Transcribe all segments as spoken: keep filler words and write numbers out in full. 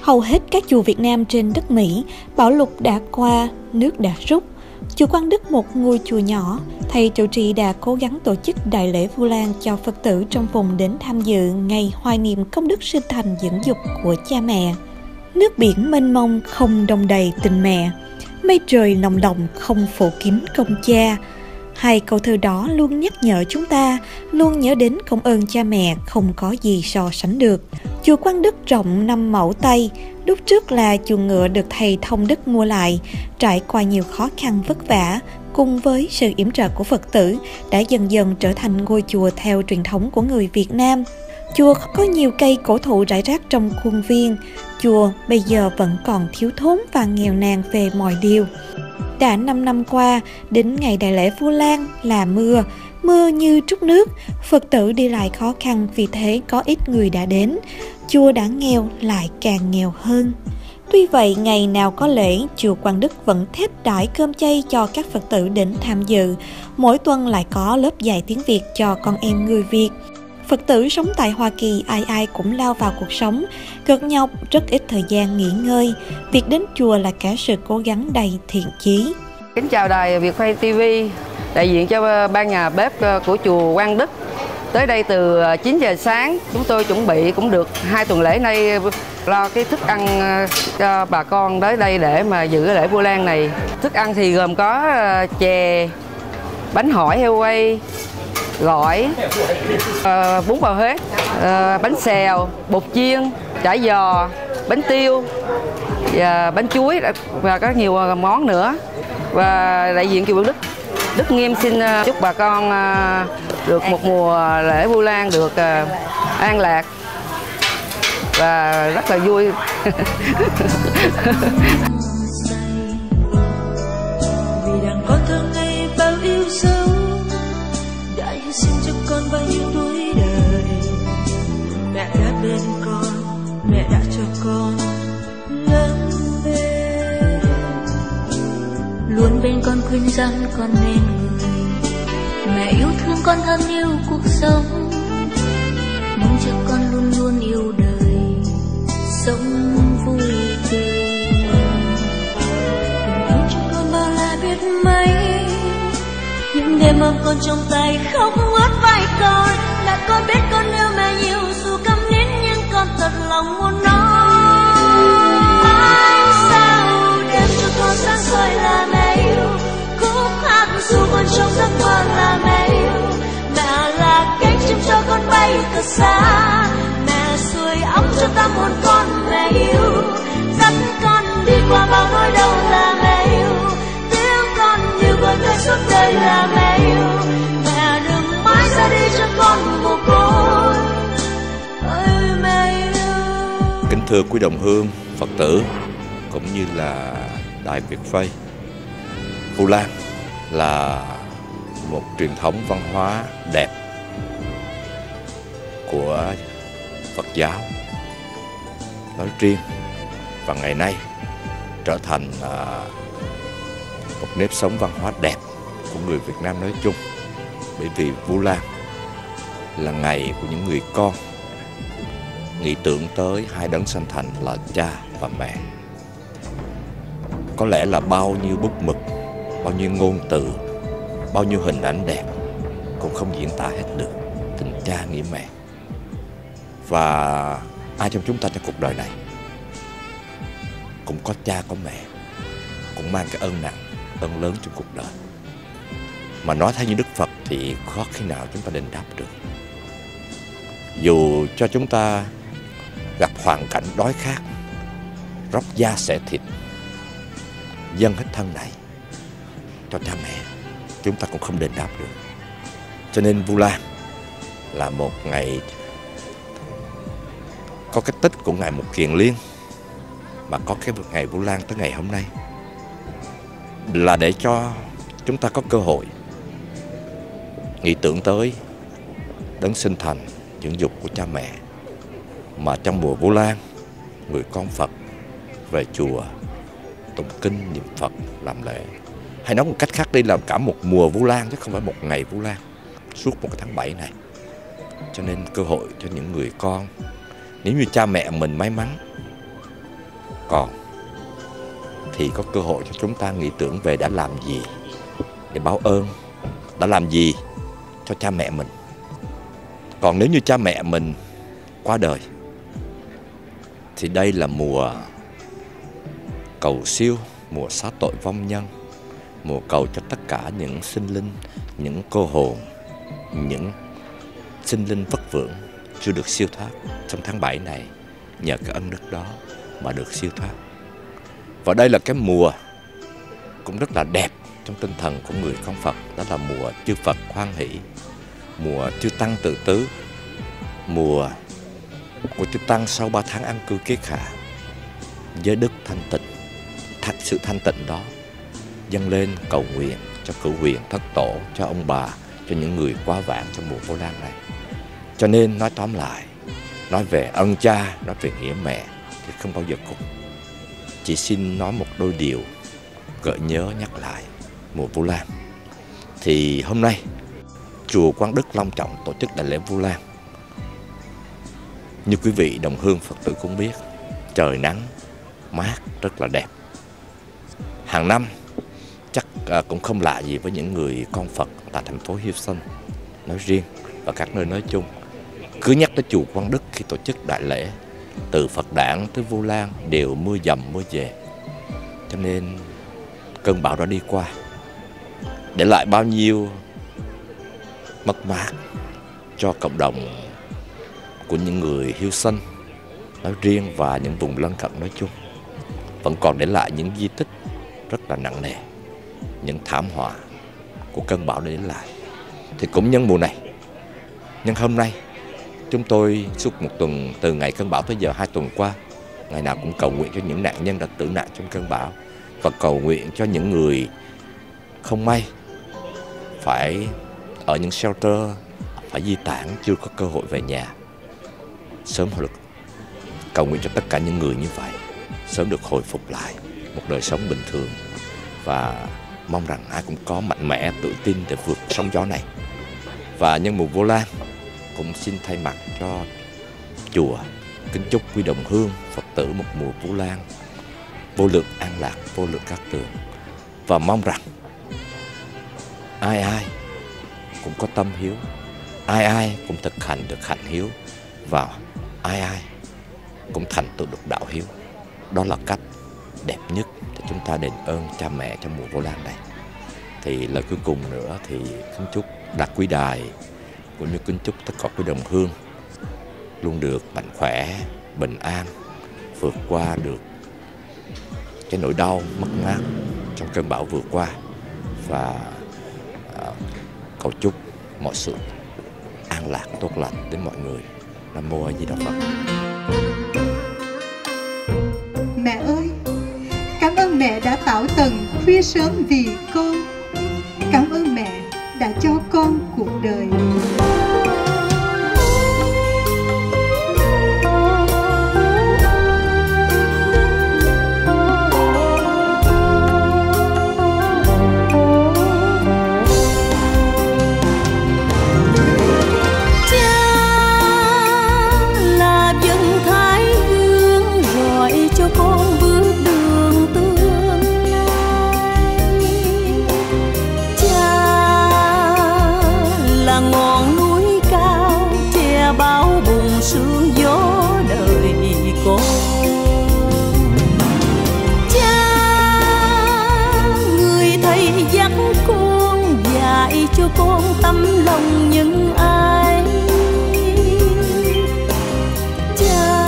Hầu hết các chùa Việt Nam trên đất Mỹ, bão lụt đã qua, nước đã rút. Chùa Quang Đức, một ngôi chùa nhỏ, thầy trụ trì đã cố gắng tổ chức đại lễ Vu Lan cho Phật tử trong vùng đến tham dự ngày hoài niệm công đức sinh thành dưỡng dục của cha mẹ. Nước biển mênh mông không đong đầy tình mẹ, mây trời nồng đồng không phủ kín công cha. Hai câu thơ đó luôn nhắc nhở chúng ta luôn nhớ đến công ơn cha mẹ không có gì so sánh được. Chùa Quang Đức rộng năm mẫu Tây, lúc trước là chùa ngựa được thầy Thông Đức mua lại, trải qua nhiều khó khăn vất vả, cùng với sự yểm trợ của Phật tử đã dần dần trở thành ngôi chùa theo truyền thống của người Việt Nam. Chùa có nhiều cây cổ thụ rải rác trong khuôn viên. Chùa bây giờ vẫn còn thiếu thốn và nghèo nàn về mọi điều. Đã năm năm qua, đến ngày đại lễ Vu Lan là mưa, mưa như trút nước, Phật tử đi lại khó khăn, vì thế có ít người đã đến. Chùa đã nghèo lại càng nghèo hơn. Tuy vậy, ngày nào có lễ, chùa Quang Đức vẫn thết đãi cơm chay cho các Phật tử đến tham dự. Mỗi tuần lại có lớp dạy tiếng Việt cho con em người Việt. Phật tử sống tại Hoa Kỳ ai ai cũng lao vào cuộc sống, cực nhọc, rất ít thời gian nghỉ ngơi. Việc đến chùa là cả sự cố gắng đầy thiện chí. Kính chào đài Việt Khuây ti vi, đại diện cho ban nhà bếp của chùa Quang Đức. Tới đây từ chín giờ sáng, chúng tôi chuẩn bị cũng được hai tuần lễ nay lo cái thức ăn cho bà con tới đây để mà dự cái lễ Vu Lan này. Thức ăn thì gồm có chè, bánh hỏi heo quay, gỏi, uh, bún bò Huế, uh, bánh xèo, bột chiên, chả giò, bánh tiêu và bánh chuối và có nhiều món nữa. Và đại diện chùa Quang Đức Đức Nghiêm xin chúc bà con uh, được một mùa lễ Vu Lan được uh, an lạc và rất là vui. Vì đang có thơ ngây bao yêu dấu, đã hy sinh cho con bao nhiêu tuổi đời. Mẹ đã bên con, mẹ đã cho con lớn lên, luôn bên con khuyên răn con nên người. Mẹ yêu thương con hơn yêu cuộc sống, mong cho con luôn luôn yêu đời, sống vui tươi. Tình yêu cho con bao la biết mấy, những đêm ôm con trong tay khóc ướt vai con. Mẹ con biết con yêu mẹ nhiều dù câm nín, nhưng con thật lòng muốn nói. Anh sao đem cho con sáng soi là mẹ yêu, khúc hát dù con trong giấc mơ là mẹ yêu. Mẹ là cánh chim cho con bay thật xa, mẹ sưởi ấm cho tâm hồn con mẹ yêu. Dắt con đi qua bao nỗi đau là mẹ yêu, tiếng con yêu gọi tới suốt đời là mẹ yêu. Mẹ đừng mãi ra đi cho con mồ côi, ơi mẹ yêu. Kính thưa quý đồng hương, Phật tử cũng như là Đại Việt Khuây, Vu Lan là một truyền thống văn hóa đẹp của Phật giáo nói riêng, và ngày nay trở thành một nếp sống văn hóa đẹp của người Việt Nam nói chung. Bởi vì Vu Lan là ngày của những người con, nghĩ tưởng tới hai đấng sanh thành là cha và mẹ. Có lẽ là bao nhiêu bút mực, bao nhiêu ngôn từ, bao nhiêu hình ảnh đẹp cũng không diễn tả hết được tình cha nghĩa mẹ. Và ai trong chúng ta trong cuộc đời này cũng có cha có mẹ, cũng mang cái ơn nặng, ơn lớn trong cuộc đời. Mà nói theo như Đức Phật thì khó khi nào chúng ta đền đáp được. Dù cho chúng ta gặp hoàn cảnh đói khát, róc da xẻ thịt, dâng hết thân này cho cha mẹ, chúng ta cũng không đền đáp được. Cho nên Vu Lan là một ngày có cái tích của Ngài Mục Kiền Liên, mà có cái ngày Vu Lan tới ngày hôm nay là để cho chúng ta có cơ hội nghĩ tưởng tới đấng sinh thành dưỡng dục của cha mẹ. Mà trong mùa Vu Lan, người con Phật về chùa tụng kinh niệm Phật làm lễ. Hay nói một cách khác, đây là cả một mùa Vu Lan chứ không phải một ngày Vu Lan, suốt một cái tháng bảy này. Cho nên cơ hội cho những người con, nếu như cha mẹ mình may mắn còn thì có cơ hội cho chúng ta nghĩ tưởng về đã làm gì để báo ơn, đã làm gì cho cha mẹ mình. Còn nếu như cha mẹ mình qua đời thì đây là mùa cầu siêu, mùa xá tội vong nhân, mùa cầu cho tất cả những sinh linh, những cô hồn, những sinh linh vất vưởng chưa được siêu thoát trong tháng bảy này, nhờ cái ân đức đó mà được siêu thoát. Và đây là cái mùa cũng rất là đẹp trong tinh thần của người con Phật, đó là mùa chư Phật hoan hỷ, mùa chư Tăng tự tứ, mùa của chư Tăng sau ba tháng an cư kiết hạ, giới đức thanh tịnh. Thật sự thanh tịnh đó dâng lên cầu nguyện cho cửu huyền thất tổ, cho ông bà, cho những người quá vãng trong mùa Vu Lan này. Cho nên nói tóm lại, nói về ân cha, nói về nghĩa mẹ thì không bao giờ cùng. Chỉ xin nói một đôi điều gợi nhớ nhắc lại mùa Vu Lan. Thì hôm nay chùa Quang Đức long trọng tổ chức đại lễ Vu Lan. Như quý vị đồng hương Phật tử cũng biết, trời nắng mát rất là đẹp. Hàng năm chắc cũng không lạ gì với những người con Phật tại thành phố Houston nói riêng và các nơi nói chung. Cứ nhắc tới chùa Quang Đức khi tổ chức đại lễ, từ Phật đản tới Vu Lan đều mưa dầm mưa về. Cho nên cơn bão đã đi qua, để lại bao nhiêu mất mát cho cộng đồng của những người Houston nói riêng và những vùng lân cận nói chung. Vẫn còn để lại những di tích rất là nặng nề, những thảm họa của cơn bão để lại. Thì cũng nhân mùa này, nhân hôm nay, chúng tôi suốt một tuần từ ngày cơn bão tới giờ hai tuần qua, ngày nào cũng cầu nguyện cho những nạn nhân đã tử nạn trong cơn bão, và cầu nguyện cho những người không may phải ở những shelter, phải di tản, chưa có cơ hội về nhà, sớm được cầu nguyện cho tất cả những người như vậy sớm được hồi phục lại một đời sống bình thường, và mong rằng ai cũng có mạnh mẽ, tự tin để vượt sóng gió này. Và nhân mùa Vu Lan cũng xin thay mặt cho chùa kính chúc quý đồng hương Phật tử một mùa Vu Lan vô lượng an lạc, vô lượng cát tường, và mong rằng ai ai cũng có tâm hiếu, ai ai cũng thực hành được hạnh hiếu, và ai ai cũng thành tựu được đạo hiếu. Đó là cách đẹp nhất để chúng ta đền ơn cha mẹ trong mùa Vu Lan này. Thì lời cuối cùng nữa thì kính chúc Đạt Quý Đài cũng như kính chúc tất cả quý đồng hương luôn được mạnh khỏe, bình an, vượt qua được cái nỗi đau mất mát trong cơn bão vừa qua, và uh, cầu chúc mọi sự an lạc, tốt lành đến mọi người. Nam Mô A Di Đà Phật. Mẹ ơi, cảm ơn mẹ đã tạo tầng khuya sớm vì con. Cảm ơn mẹ đã cho con cuộc đời. Sương gió đời con, cha người thầy dắt con, dạy cho con tấm lòng những ai. Cha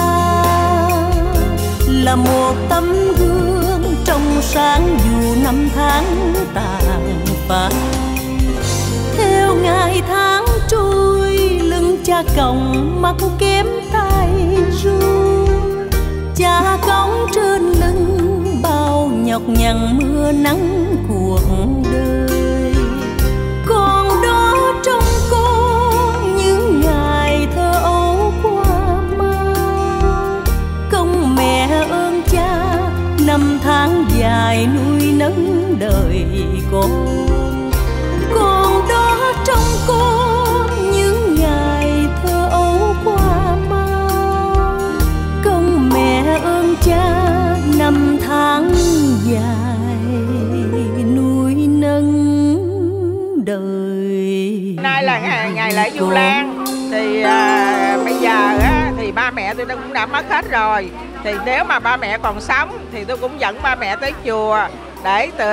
là một tấm gương trong sáng dù năm tháng tàn phai. Theo ngày tháng trôi, lưng cha còng mắt kém tay ru, cha cõng trên lưng bao nhọc nhằn mưa nắng cuộc đời. Còn đó trong con những ngày thơ ấu qua mau, công mẹ ơn cha năm tháng dài nuôi nấng đời con. Còn đó trong con những ngày thơ ấu qua mau, công mẹ ơn cha đời. Nay là ngày, ngày lễ Vu Lan thì à, bây giờ á, thì ba mẹ tôi cũng đã mất hết rồi. Thì nếu mà ba mẹ còn sống thì tôi cũng dẫn ba mẹ tới chùa để tự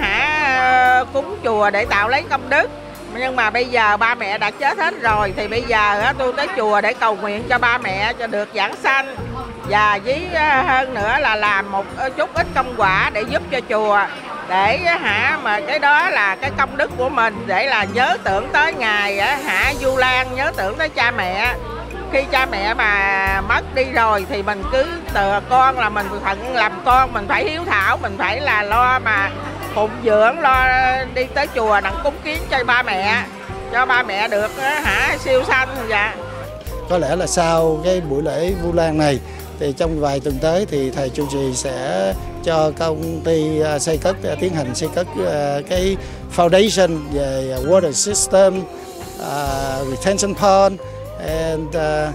hả cúng chùa để tạo lấy công đức. Nhưng mà bây giờ ba mẹ đã chết hết rồi thì bây giờ á, tôi tới chùa để cầu nguyện cho ba mẹ cho được vãng sanh, và với hơn nữa là làm một chút ít công quả để giúp cho chùa, để hả mà cái đó là cái công đức của mình, để là nhớ tưởng tới ngày hả Vu Lan, nhớ tưởng tới cha mẹ. Khi cha mẹ mà mất đi rồi thì mình cứ từ con là mình phận làm con, mình phải hiếu thảo, mình phải là lo mà phụng dưỡng, lo đi tới chùa đặng cúng kiến cho ba mẹ, cho ba mẹ được hả siêu sanh. Dạ. Có lẽ là sau cái buổi lễ Vu Lan này thì trong vài tuần tới thì thầy trụ trì sẽ cho công ty xây cất tiến hành xây cất cái foundation về water system, uh, retention pond and uh,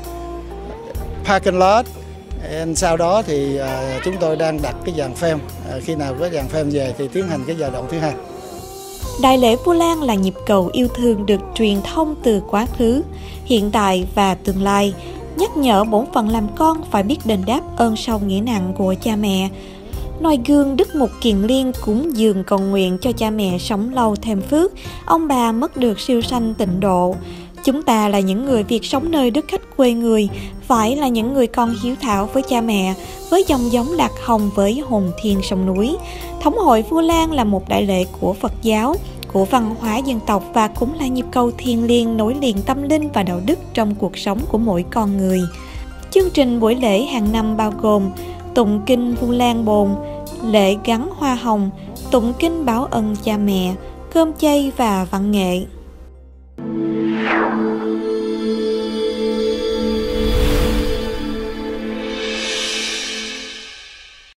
parking lot. And sau đó thì uh, chúng tôi đang đặt cái dàn phim, uh, khi nào có dàn phim về thì tiến hành cái giai đoạn thứ hai. Đại lễ Vu Lan là nhịp cầu yêu thương được truyền thông từ quá khứ, hiện tại và tương lai, nhắc nhở bổn phận làm con phải biết đền đáp ơn sâu nghĩa nặng của cha mẹ. Noi gương Đức Mục Kiền Liên cúng dường cầu nguyện cho cha mẹ sống lâu thêm phước, ông bà mất được siêu sanh tịnh độ. Chúng ta là những người Việt sống nơi đất khách quê người, phải là những người con hiếu thảo với cha mẹ, với dòng giống lạc hồng với hồn thiên sông núi. Thống hội Vu Lan là một đại lễ của Phật giáo, của văn hóa dân tộc và cũng là nhịp cầu thiêng liêng nối liền tâm linh và đạo đức trong cuộc sống của mỗi con người. Chương trình buổi lễ hàng năm bao gồm tụng kinh Vu Lan Bồn, lễ gắn hoa hồng, tụng kinh báo ân cha mẹ, cơm chay và văn nghệ.